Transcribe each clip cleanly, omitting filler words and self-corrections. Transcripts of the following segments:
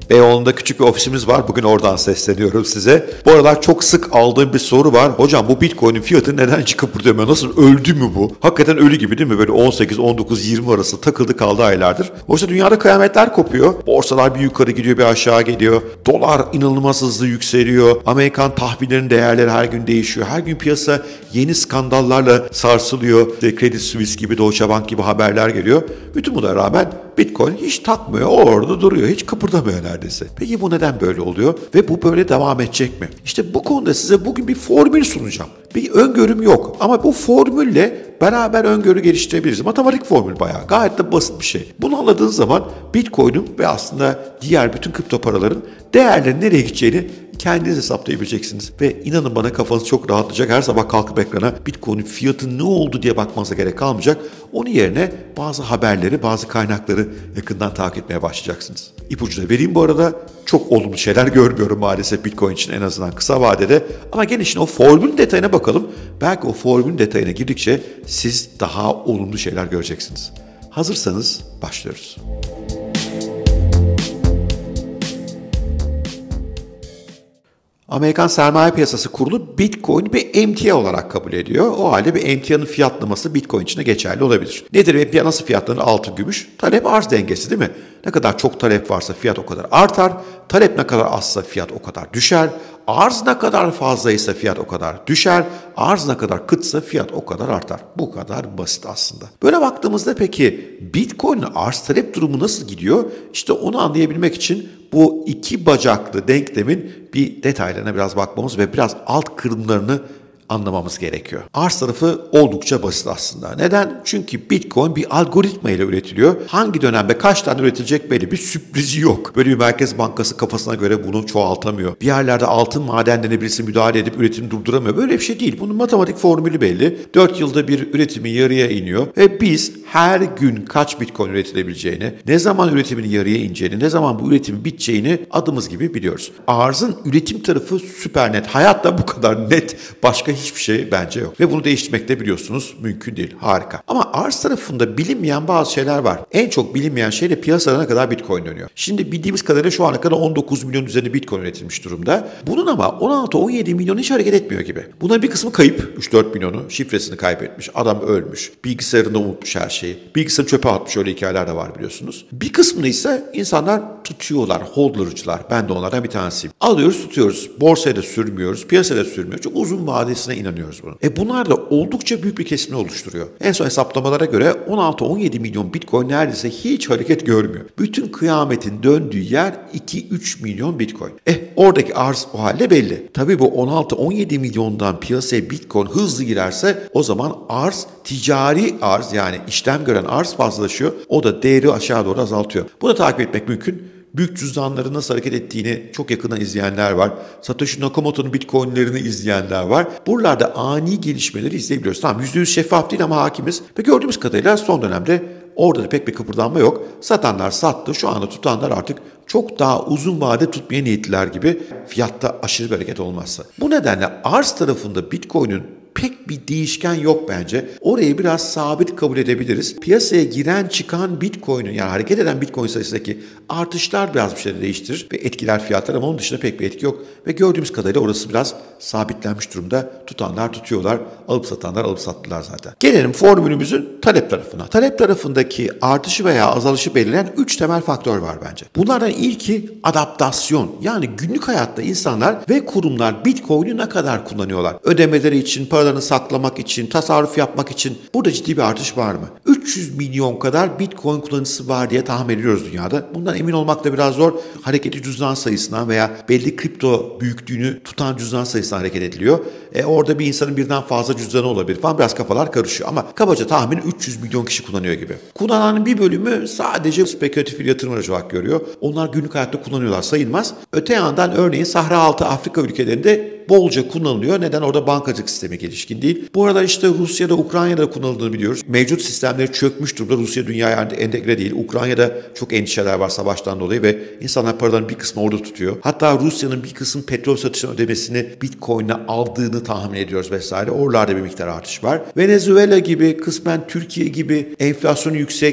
Beyoğlu'nda küçük bir ofisimiz var. Bugün oradan sesleniyorum size. Bu aralar çok sık aldığım bir soru var. Hocam bu Bitcoin'in fiyatı neden hiç kıpırdamıyor? Nasıl, öldü mü bu? Hakikaten ölü gibi değil mi? Böyle 18, 19, 20 arası takıldı kaldı aylardır. Oysa dünyada kıyametler kopuyor. Borsalar bir yukarı gidiyor, bir aşağı geliyor. Dolar inanılmaz hızlı yükseliyor. Amerikan tahvillerinin değerleri her gün değişiyor. Her gün piyasa yeni skandallarla sarsılıyor. İşte Credit Suisse gibi, Deutsche Bank gibi haberler geliyor. Bütün buna rağmen Bitcoin hiç takmıyor, orada duruyor, hiç kıpırdamıyor neredeyse. Peki bu neden böyle oluyor ve bu böyle devam edecek mi? İşte bu konuda size bugün bir formül sunacağım. Bir öngörüm yok ama bu formülle beraber öngörü geliştirebiliriz. Matematik formül bayağı, gayet de basit bir şey. Bunu anladığınız zaman Bitcoin'in ve aslında diğer bütün kripto paraların değerlerinin nereye gideceğini kendiniz hesaplayabileceksiniz. Ve inanın bana, kafanız çok rahatlayacak. Her sabah kalkıp ekrana Bitcoin'in fiyatı ne oldu diye bakmanıza gerek kalmayacak. Onun yerine bazı haberleri, bazı kaynakları yakından takip etmeye başlayacaksınız. İpucu da vereyim bu arada. Çok olumlu şeyler görmüyorum maalesef Bitcoin için, en azından kısa vadede. Ama gene şimdi o formülün detayına bakalım. Belki o formülün detayına girdikçe siz daha olumlu şeyler göreceksiniz. Hazırsanız başlıyoruz. Amerikan Sermaye Piyasası Kurulu Bitcoin bir emtia olarak kabul ediyor. O halde bir emtianın fiyatlaması Bitcoin için de geçerli olabilir. Nedir emtia, nasıl fiyatlanır? Altın, gümüş, talep arz dengesi değil mi? Ne kadar çok talep varsa fiyat o kadar artar. Talep ne kadar azsa fiyat o kadar düşer. Arz ne kadar fazlaysa fiyat o kadar düşer. Arz ne kadar kıtsa fiyat o kadar artar. Bu kadar basit aslında. Böyle baktığımızda peki Bitcoin'in arz talep durumu nasıl gidiyor? İşte onu anlayabilmek için bu iki bacaklı denklemin bir detaylarına biraz bakmamız ve biraz alt kırımlarını anlamamız gerekiyor. Arz tarafı oldukça basit aslında. Neden? Çünkü Bitcoin bir algoritma ile üretiliyor. Hangi dönemde kaç tane üretilecek belli bir sürprizi yok. Böyle bir merkez bankası kafasına göre bunu çoğaltamıyor. Bir yerlerde altın madenlerine birisi müdahale edip üretimi durduramıyor. Böyle bir şey değil. Bunun matematik formülü belli. 4 yılda bir üretimi yarıya iniyor ve biz her gün kaç Bitcoin üretilebileceğini, ne zaman üretimin yarıya ineceğini, ne zaman bu üretimin biteceğini adımız gibi biliyoruz. Arzın üretim tarafı süper net. Hayatta bu kadar net başka hiçbir şey bence yok. Ve bunu değiştirmek de biliyorsunuz mümkün değil. Harika. Ama arz tarafında bilinmeyen bazı şeyler var. En çok bilinmeyen şey de piyasada ne kadar Bitcoin dönüyor. Şimdi bildiğimiz kadarıyla şu ana kadar 19 milyon üzerinde Bitcoin üretilmiş durumda. Bunun ama 16-17 milyon hiç hareket etmiyor gibi. Bunların bir kısmı kayıp. 3-4 milyonu şifresini kaybetmiş. Adam ölmüş. Bilgisayarında unutmuş her şeyi. Bilgisayarı çöpe atmış. Öyle hikayeler de var biliyorsunuz. Bir kısmını ise insanlar tutuyorlar. Holdlarıcılar. Ben de onlardan bir tanesiyim. Alıyoruz, tutuyoruz. Borsaya da sürmüyoruz. Piyasaya da sürmüyoruz. Çok uzun vadesine inanıyoruz bunun. Bunlar da oldukça büyük bir kesimini oluşturuyor. En son hesaplamalara göre 16-17 milyon Bitcoin neredeyse hiç hareket görmüyor. Bütün kıyametin döndüğü yer 2-3 milyon Bitcoin. Oradaki arz o halde belli. Tabii bu 16-17 milyondan piyasaya Bitcoin hızlı girerse o zaman arz, ticari arz, yani işlem gören arz fazlalaşıyor. O da değeri aşağı doğru azaltıyor. Bunu takip etmek mümkün. Büyük cüzdanların nasıl hareket ettiğini çok yakından izleyenler var. Satoshi Nakamoto'nun Bitcoin'lerini izleyenler var. Buralarda ani gelişmeleri izleyebiliyoruz. Tamam, %100 şeffaf değil ama hakimiz. Ve gördüğümüz kadarıyla son dönemde orada da pek bir kıpırdanma yok. Satanlar sattı. Şu anda tutanlar artık çok daha uzun vade tutmaya niyetliler gibi, fiyatta aşırı bir hareket olmazsa. Bu nedenle arz tarafında Bitcoin'in pek bir değişken yok bence. Orayı biraz sabit kabul edebiliriz. Piyasaya giren çıkan Bitcoin'in, yani hareket eden Bitcoin sayısındaki artışlar biraz bir şeyleri değiştirir ve etkiler fiyatlar, ama onun dışında pek bir etki yok. Ve gördüğümüz kadarıyla orası biraz sabitlenmiş durumda. Tutanlar tutuyorlar, alıp satanlar alıp sattılar zaten. Gelelim formülümüzün talep tarafına. Talep tarafındaki artışı veya azalışı belirleyen 3 temel faktör var bence. Bunlardan ilki adaptasyon. Yani günlük hayatta insanlar ve kurumlar Bitcoin'i ne kadar kullanıyorlar? Ödemeleri için, paralarını saklamak için, tasarruf yapmak için burada ciddi bir artış var mı? 300 milyon kadar Bitcoin kullanıcısı var diye tahmin ediyoruz dünyada. Bundan emin olmak da biraz zor. Hareketli cüzdan sayısından veya belli kripto büyüklüğünü tutan cüzdan sayısından hareket ediliyor. Orada bir insanın birden fazla cüzdanı olabilir falan, biraz kafalar karışıyor. Ama kabaca tahmin 300 milyon kişi kullanıyor gibi. Kullananın bir bölümü sadece spekülatif bir yatırım aracı olarak görüyor. Onlar günlük hayatta kullanıyorlar, sayılmaz. Öte yandan örneğin Sahra Altı Afrika ülkelerinde bolca kullanılıyor. Neden? Orada bankacılık sistemi gelişkin değil. Bu arada işte Rusya'da, Ukrayna'da kullanıldığını biliyoruz. Mevcut sistemleri çökmüş durumda. Rusya dünyaya entegre değil. Ukrayna'da çok endişeler var savaştan dolayı ve insanlar paraların bir kısmını orada tutuyor. Hatta Rusya'nın bir kısım petrol satışının ödemesini Bitcoin'le aldığını tahmin ediyoruz vesaire. Oralarda bir miktar artış var. Venezuela gibi, kısmen Türkiye gibi enflasyonu yüksek,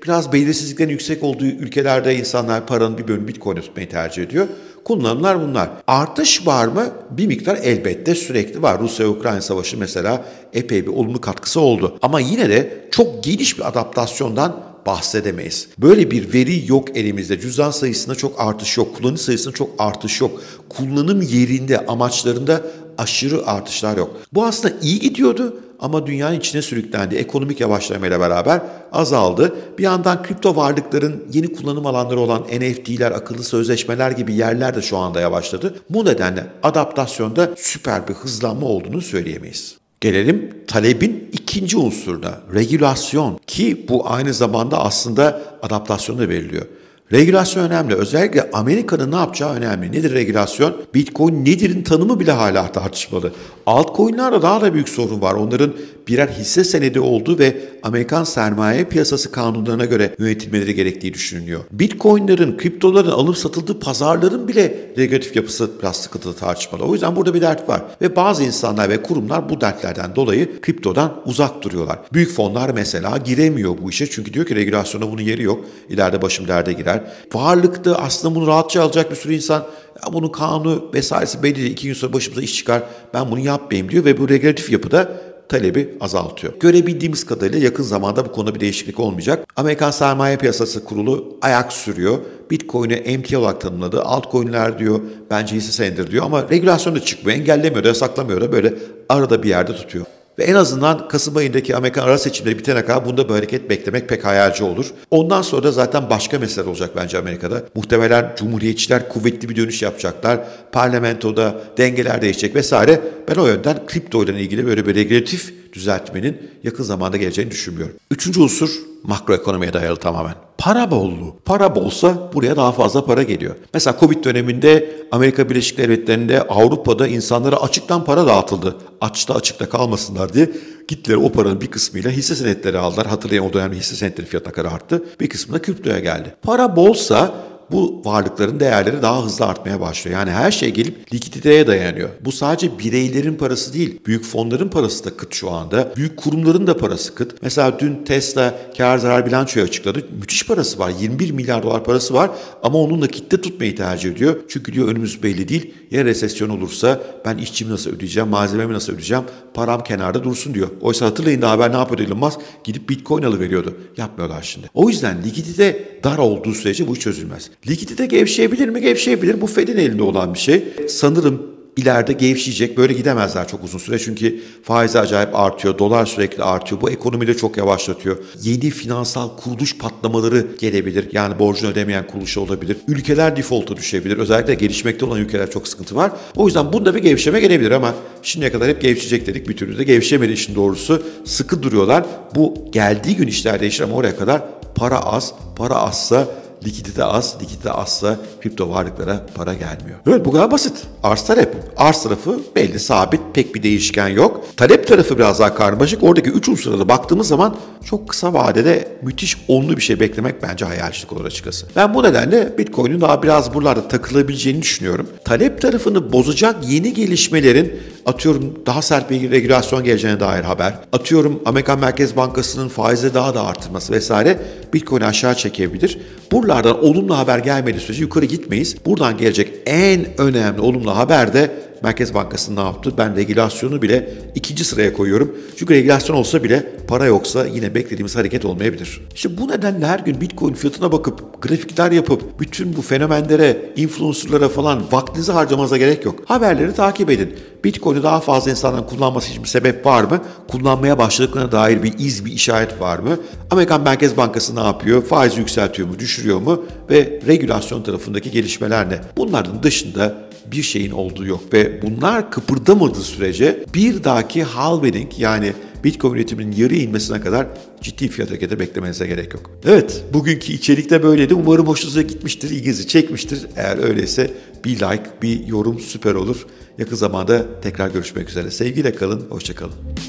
Biraz belirsizliklerin yüksek olduğu ülkelerde insanlar paranın bir bölümünü Bitcoin'e tutmayı tercih ediyor. Kullanımlar bunlar. Artış var mı? Bir miktar elbette sürekli var. Rusya-Ukrayna savaşı mesela epey bir olumlu katkısı oldu. Ama yine de çok geniş bir adaptasyondan bahsedemeyiz. Böyle bir veri yok elimizde. Cüzdan sayısında çok artış yok. Kullanıcı sayısında çok artış yok. Kullanım yerinde, amaçlarında aşırı artışlar yok. Bu aslında iyi gidiyordu ama dünyanın içine sürüklendi. Ekonomik yavaşlamayla beraber azaldı. Bir yandan kripto varlıkların yeni kullanım alanları olan NFT'ler, akıllı sözleşmeler gibi yerler de şu anda yavaşladı. Bu nedenle adaptasyonda süper bir hızlanma olduğunu söyleyemeyiz. Gelelim talebin ikinci unsuruna, regülasyon, ki bu aynı zamanda aslında adaptasyonu da belirliyor. Regülasyon önemli. Özellikle Amerika'nın ne yapacağı önemli. Nedir regülasyon? Bitcoin nedir'in tanımı bile hala tartışmalı. Altcoin'lerde daha da büyük sorun var. Onların birer hisse senedi olduğu ve Amerikan sermaye piyasası kanunlarına göre yönetilmeleri gerektiği düşünülüyor. Bitcoin'lerin, kriptoların alınıp satıldığı pazarların bile regülatif yapısı biraz sıkıntılı, tartışmalı. O yüzden burada bir dert var. Ve bazı insanlar ve kurumlar bu dertlerden dolayı kriptodan uzak duruyorlar. Büyük fonlar mesela giremiyor bu işe. Çünkü diyor ki regülasyonda bunun yeri yok. İleride başım derde girer. Varlıkta aslında bunu rahatça alacak bir sürü insan, ya bunun kanunu vesairesi belli değil, 2 gün sonra başımıza iş çıkar, ben bunu yapmayayım diyor ve bu regülatif yapıda talebi azaltıyor. Görebildiğimiz kadarıyla yakın zamanda bu konuda bir değişiklik olmayacak. Amerikan Sermaye Piyasası Kurulu ayak sürüyor. Bitcoin'i MT olarak tanımladı. Altcoin'ler diyor, bence hisse senedidir diyor ama regülasyon da çıkmıyor, engellemiyor da, yasaklamıyor da, böyle arada bir yerde tutuyor. Ve en azından Kasım ayındaki Amerikan ara seçimleri bitene kadar bunda bir hareket beklemek pek hayalci olur. Ondan sonra da zaten başka mesele olacak bence Amerika'da. Muhtemelen Cumhuriyetçiler kuvvetli bir dönüş yapacaklar. Parlamentoda dengeler değişecek vesaire. Ben o yönden kripto ile ilgili böyle bir regülatif düzeltmenin yakın zamanda geleceğini düşünmüyorum. Üçüncü unsur makroekonomiye dayalı tamamen. Para bolluğu. Para bolsa buraya daha fazla para geliyor. Mesela Covid döneminde Amerika Birleşik Devletleri'nde, Avrupa'da insanlara açıktan para dağıtıldı. Açıkta kalmasınlar diye gittiler, o paranın bir kısmıyla hisse senetleri aldılar. Hatırlayın, o dönemde hisse senetleri fiyatına kadar arttı. Bir kısmı da kriptoya geldi. Para bolsa bu varlıkların değerleri daha hızlı artmaya başlıyor. Yani her şey gelip likiditeye dayanıyor. Bu sadece bireylerin parası değil. Büyük fonların parası da kıt şu anda. Büyük kurumların da parası kıt. Mesela dün Tesla kar zarar bilançoyu açıkladı. Müthiş parası var. 21 milyar dolar parası var ama onun nakitte tutmayı tercih ediyor. Çünkü diyor önümüz belli değil. Ya resesyon olursa ben işçimi nasıl ödeyeceğim, malzememi nasıl ödeyeceğim, param kenarda dursun diyor. Oysa hatırlayın, daha haber ne yapıyordu Elon Musk? Gidip Bitcoin alıveriyordu. Yapmıyorlar şimdi. O yüzden likidite dar olduğu sürece bu iş çözülmez. Likidite gevşeyebilir mi? Gevşeyebilir. Bu Fed'in elinde olan bir şey. Sanırım ileride gevşeyecek. Böyle gidemezler çok uzun süre. Çünkü faiz acayip artıyor. Dolar sürekli artıyor. Bu ekonomiyi de çok yavaşlatıyor. Yeni finansal kuruluş patlamaları gelebilir. Yani borcunu ödemeyen kuruluş olabilir. Ülkeler default'a düşebilir. Özellikle gelişmekte olan ülkeler çok sıkıntı var. O yüzden bunda bir gevşeme gelebilir ama şimdiye kadar hep gevşeyecek dedik. Bir türlü de gevşemedi işin doğrusu. Sıkı duruyorlar. Bu geldiği gün işler değişir ama oraya kadar para az. Para azsa likidite az, likidite azsa kripto varlıklara para gelmiyor. Evet, bu kadar basit. Arz talep. Arz tarafı belli, sabit, pek bir değişken yok. Talep tarafı biraz daha karmaşık. Oradaki 3 unsura da baktığımız zaman çok kısa vadede müthiş olumlu bir şey beklemek bence hayalcilik olur açıkçası. Ben bu nedenle Bitcoin'in daha biraz buralarda takılabileceğini düşünüyorum. Talep tarafını bozacak yeni gelişmelerin, atıyorum daha sert bir regülasyon geleceğine dair haber, atıyorum Amerikan Merkez Bankası'nın faizi daha da artırması vesaire Bitcoin'i aşağı çekebilir. Buralardan olumlu haber gelmediği sürece yukarı gitmeyiz. Buradan gelecek en önemli olumlu haber de Merkez Bankası'nın ne yaptı? Ben regülasyonu bile ikinci sıraya koyuyorum. Çünkü regülasyon olsa bile para yoksa yine beklediğimiz hareket olmayabilir. İşte bu nedenle her gün Bitcoin fiyatına bakıp, grafikler yapıp, bütün bu fenomenlere, influencerlara falan vaktinizi harcamanıza gerek yok. Haberleri takip edin. Bitcoin'i daha fazla insanların kullanması için bir sebep var mı? Kullanmaya başladıklarına dair bir iz, bir işaret var mı? Amerikan Merkez Bankası ne yapıyor? Faizi yükseltiyor mu, düşürüyor mu? Ve regülasyon tarafındaki gelişmeler ne? Bunların dışında bir şeyin olduğu yok ve bunlar kıpırdamadığı sürece bir dahaki halving, yani Bitcoin üretiminin yarı inmesine kadar ciddi fiyat hareketi beklemenize gerek yok. Evet, bugünkü içerik de böyleydi. Umarım hoşunuza gitmiştir, ilginizi çekmiştir. Eğer öyleyse bir like, bir yorum süper olur. Yakın zamanda tekrar görüşmek üzere. Sevgiyle kalın, hoşça kalın.